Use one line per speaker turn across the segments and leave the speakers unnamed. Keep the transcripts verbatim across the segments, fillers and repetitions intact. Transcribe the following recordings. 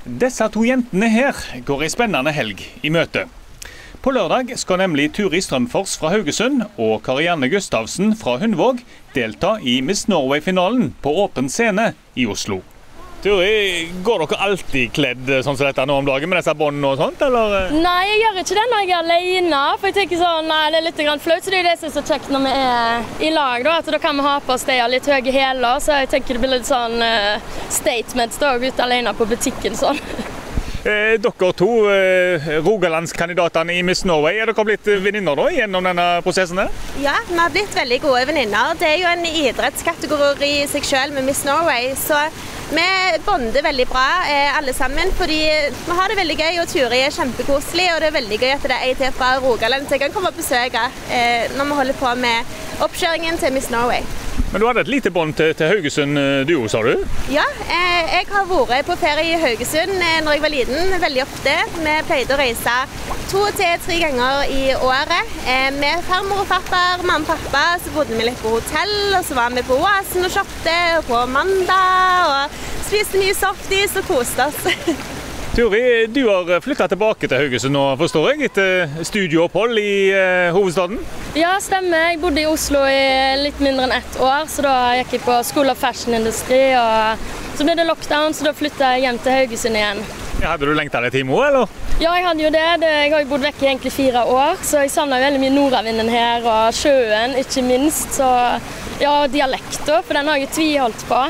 Disse to jentene her går en spennende helg i møte. På lørdag skal nemlig Turi Strømfors fra Haugesund og Karianne Gustavsen fra Hundvåg delta i Miss Norway-finalen på åpen scene i Oslo. Turi, går dere alltid kledd sånn som dette nå om dagen med disse båndene og sånt, eller?
Nei, jeg gjør ikke det når jeg er alene, for jeg tenker sånn, nei, det er litt grann flaut, så det er det som er så kjekt når vi er i lag, da, at da kan vi ha på oss det litt høye hæler, så jeg tenker det blir litt sånn uh, statement da, å gå ut alene på butikken sånn.
Eh, dere to, eh, Rogalandskandidatene i Miss Norway, er dere blitt venninner da gjennom denne prosessen her?
Ja, vi har blitt veldig gode venninner. Det er jo en idrettskategori i seg selv med Miss Norway, så vi bonder veldig bra eh, alle sammen, fordi vi har det veldig gøy, og Turi er kjempekoselig, og det er veldig gøy at det er en til fra Rogaland så jeg kan komme og besøke eh, når vi holder på med oppkjøringen til Miss Norway.
Men du hadde et lite bånd til, til Haugesund du også, sa du?
Ja, eh, jeg har vært på ferie i Haugesund eh, når jeg var liten, veldig ofte. Vi pleide å reise to til tre ganger i året. Eh, med farmor og farfar, mamma og pappa, så bodde vi litt på hotell, og så var vi på Oasen og shoppet på mandag, og spiste mye softis og koste oss.
Turi, du har flyttet tilbake til Haugesund nå, forstår jeg, etter studieopphold i eh, hovedstaden?
Ja, stemmer. Jeg bodde i Oslo i litt mindre enn ett år, så da gikk jeg på School of Fashion Industry, og så ble det lockdown, så da flyttet jeg hjem til Haugesund igjen.
Ja, hadde du lengtet deg time, eller?
Ja, jeg hadde jo det. det. Jeg har jo bodd vekk i egentlig fire år, så jeg savner veldig mye nordavinden her, og sjøen, ikke minst. Så ja, dialekter, for den har jeg tviholdt på.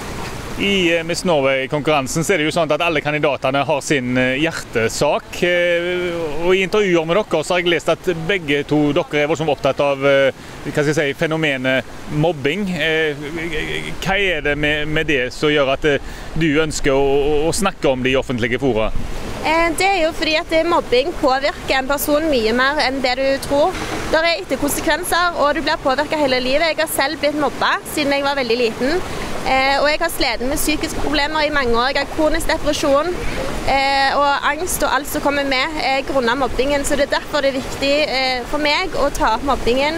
I Miss Norway-konkurransen er det jo sånn at alle kandidatene har sin hjertesak. Og i intervjuer med dere så har jeg lest at begge to dere er voldsomt opptatt av hva skal jeg si, fenomenet mobbing. Hva er det med, med det som gjør at du ønsker å, å snakke om det i offentlige fora?
Det er jo fordi at mobbing påvirker en person mye mer enn det du tror. Det er etter konsekvenser, og du blir påvirket hele livet. Jeg har selv blitt mobbet siden jeg var veldig liten. Eh, og jeg har slitt med psykiske problemer i mange år. Jeg har kronisk depresjon eh, og angst og alt som kommer med eh, grunnet mobbingen. Så det er derfor det er viktig eh, for meg å ta opp mobbingen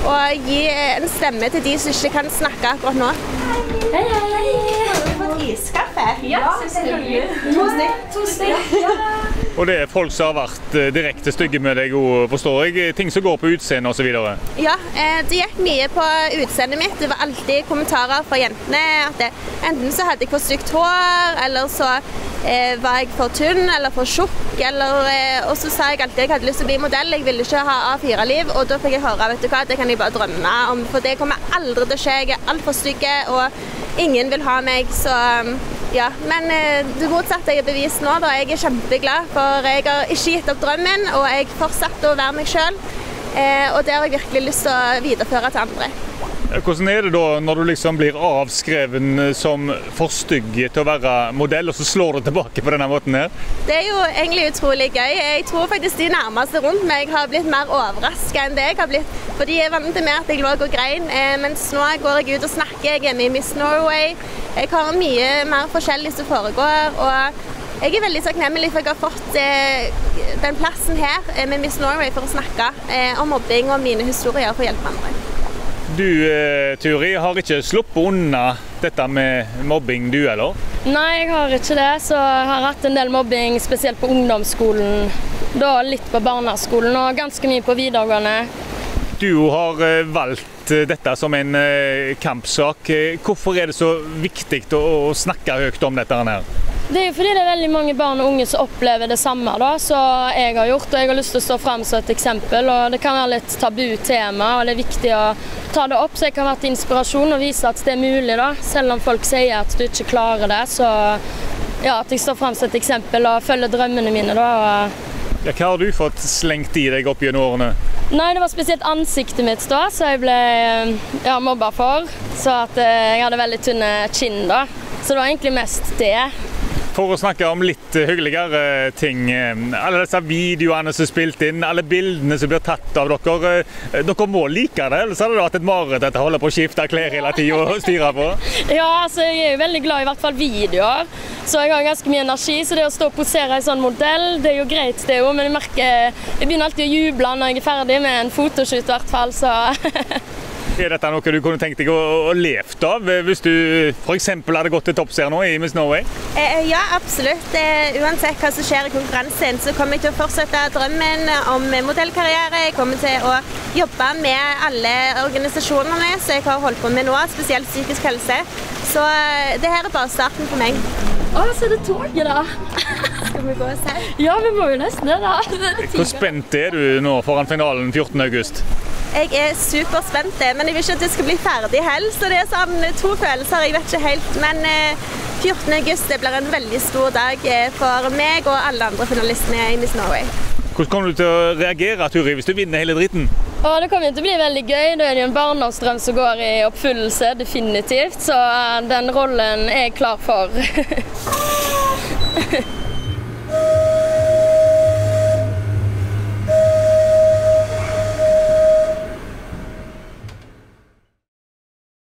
og gi eh, en stemme til de som ikke kan snakke akkurat nå.
Hei, hei, hei!
Har du fått iskaffe?
Ja, selvfølgelig.
To stykk.
To stykk. Ja.
Og det er folk som har vært direkte stygge med deg, forstår jeg. Ting som går på utseende og så videre.
Ja, det gikk mye på utseendet mitt. Det var alltid kommentarer fra jentene. At det, enten så hadde jeg for stygt hår, eller så eh, var jeg for tynn eller for tjukk. Eller, eh, og så sa jeg alltid at jeg hadde lyst til å bli modell. Jeg ville ikke ha A fire liv. Og da fikk jeg høre, vet du hva, det kan jeg bare drømme om. For det kommer aldri til å skje. Jeg er alt for stygg, og ingen vil ha meg. Så ja, men eh, det motsatte jeg er bevist nå. Da. Jeg er kjempeglad, for jeg har ikke gitt opp drømmen, og jeg fortsatte å være meg selv. Eh, og det har jeg virkelig lyst til å videreføre til andre.
Hvordan er det da når du liksom blir avskreven som for stygg til å være modell, og så slår du tilbake på denne måten her?
Det er jo egentlig utrolig gøy. Jeg tror faktisk de nærmeste rundt meg har blitt mer overrasket enn det jeg har blitt. For de er vant til meg at jeg lå og grein, eh, mens nå går jeg ut og snakker. Jeg er med i Miss Norway. Jeg har mye mer forskjellig som foregår, og jeg er veldig takknemlig for at jeg har fått eh, den plassen her eh, med Miss Norway for å snakke eh, om mobbing og mine historier for å hjelpe andre.
Du, Turi, har ikke sluppet unna dette med mobbing du, eller?
Nei, jeg har ikke det, så jeg har hatt en del mobbing, spesielt på ungdomsskolen, da litt på barneskolen og ganske mye på videregående.
Du har valgt dette som en kampsak. Hvorfor er det så viktig å snakke høyt om dette her?
Det er jo fordi det er veldig mange barn og unge som opplever det samme da, som jeg har gjort, og jeg har lyst til å stå frem som et eksempel, og det kan være litt tabu tema, og det er viktig å ta det opp, så jeg kan være til inspirasjon og vise at det er mulig da, selv om folk sier at du ikke klarer det, så ja, at jeg står frem som et eksempel og følger drømmene mine da. Og
ja, hva har du fått slengt i deg opp gjennom årene?
Nei, det var spesielt ansiktet mitt da, så jeg ble ja, mobbet for, så at jeg hadde veldig tynne kinn da, så det var egentlig mest det.
For å snakke om litt hyggeligere ting, alle disse videoene som er spilt inn, alle bildene som blir tatt av dere, dere må like det, ellers hadde det vært et mareritt at jeg holder på å skifte klær hele tiden og styre på?
Ja, altså jeg er jo veldig glad i hvert fall videoer, så jeg har ganske mye energi, så det å stå og posere i sånn modell, det er jo greit det jo, men jeg merker, jeg begynner alltid å juble når jeg er ferdig med en fotoshoot i hvert fall, så
Er dette noe du kunne tenkt deg å, å levt av, hvis du for eksempel hadde gått til topps her nå i Miss Norway?
Eh, ja, absolutt. Eh, uansett hva som skjer i konkurransen, så kommer jeg til å fortsette drømmen om modellkarriere. Jeg kommer til å jobbe med alle organisasjonene som jeg har holdt på med nå, spesielt psykisk helse. Så eh, det her er bare starten for meg.
Å, så er det toget da.
Skal vi gå og se?
Ja, vi må jo nesten det da.
Hvor spent er du nå foran finalen fjortende august?
Jeg er superspent, men jeg vil ikke at det skal bli ferdig helst, så det er sånn to følelser, jeg vet ikke helt. Men fjortende august det blir en veldig stor dag for meg og alle andre finalistene i Miss Norway.
Hvordan kommer du til å reagere, Turi, hvis du vinner hele dritten?
Å, det kommer til å bli veldig gøy. Det er jo en barndomsdrøm som går i oppfyllelse, definitivt. Så den rollen er jeg klar for.